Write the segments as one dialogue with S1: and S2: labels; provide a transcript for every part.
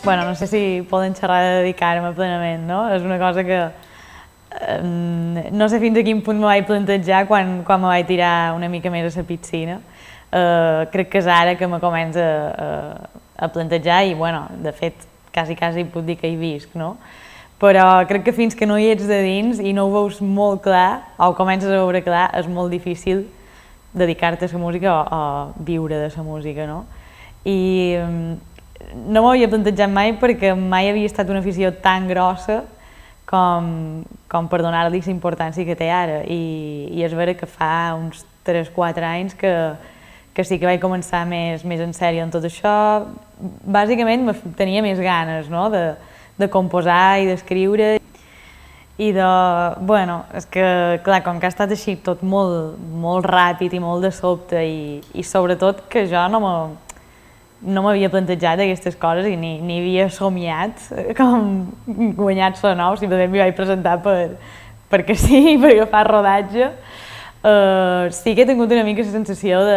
S1: Bueno, no sé si poden xerrar de dedicar-me plenament, no? És una cosa que no sé fins a quin punt me vaig plantejar quan me vaig tirar una mica més a la piscina. Crec que és ara que me comença a plantejar i, bueno, de fet, quasi puc dir que hi visc, no? Però crec que fins que no hi ets de dins i no ho veus molt clar, o ho comences a veure clar, és molt difícil dedicar-te a la música o viure de la música, no? I no m'ho havia plantejat mai perquè mai havia estat una afició tan grossa com per donar-li la importància que té ara. I és vera que fa uns 3-4 anys que sí que vaig començar més en sèrio en tot això. Bàsicament tenia més ganes, no?, de composar i d'escriure. I bueno, és que, clar, com que ha estat així tot molt ràpid i molt de sobte i sobretot que jo no m'havia plantejat aquestes coses i ni havia somiat com guanyar-se nou, simplement m'hi vaig presentar perquè sí, per agafar rodatge. Sí que he tingut una mica la sensació de,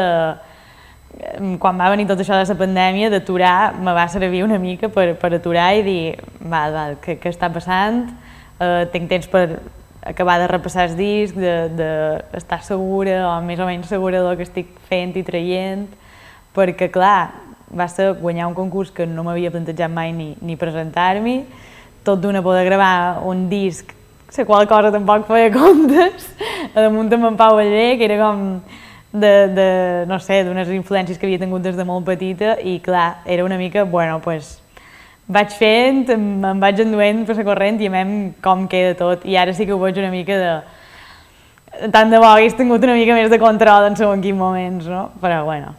S1: quan va venir tot això de la pandèmia, d'aturar, me va servir una mica per aturar i dir, val, què està passant? Tinc temps per acabar de repassar el disc, d'estar segura o més o menys segura del que estic fent i traient, perquè, clar, va ser guanyar un concurs que no m'havia plantejat mai ni presentar-m'hi, tot d'una poder gravar un disc, la qual cosa tampoc feia comptes, a damunt amb en Pau Ballbé, que era com no sé, d'unes influències que havia tingut des de molt petita i, clar, era una mica, bueno, doncs, vaig fent, em vaig enduent per la corrent i a mi com queda tot. I ara sí que ho veig una mica de... Tant de bo hagués tingut una mica més de control en segons quins moments, no? Però, bueno...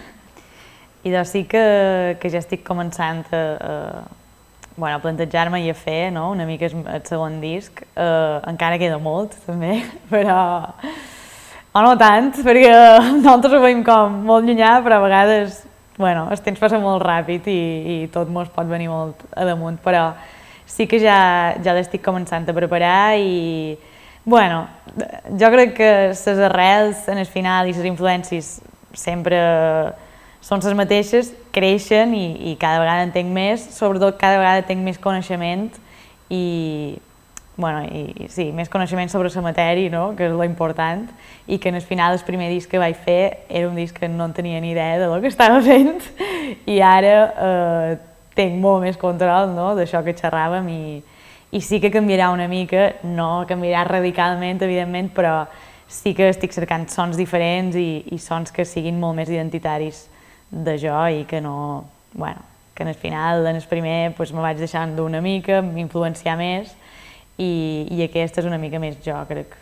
S1: I doncs sí que ja estic començant a plantejar-me i a fer una mica el segon disc. Encara queda molt, també, però... O no tant, perquè nosaltres ho veiem com molt llunyà, però a vegades el temps passa molt ràpid i tot mos pot venir molt a damunt, però sí que ja l'estic començant a preparar i... Bueno, jo crec que les arrels en el final i les influències sempre són les mateixes, creixen i cada vegada en tinc més, sobretot cada vegada tinc més coneixement i sí, més coneixement sobre la matèria, que és l'important, i que al final el primer disc que vaig fer era un disc que no en tenia ni idea del que estava fent i ara tinc molt més control d'això que xerràvem i sí que canviarà una mica, no canviarà radicalment, evidentment, però sí que estic cercant sons diferents i sons que siguin molt més identitaris de jo i que no... que al final, en el primer, me vaig deixar endur una mica, m'influenciar més i aquesta és una mica més jo, crec.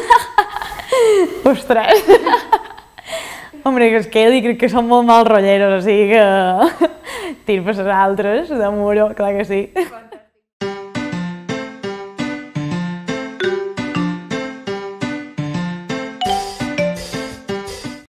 S1: Ostres! Hombre, que es quedi, crec que són molt mal rotlleros, o sigui que... Tir per les altres, de muro, clar que sí.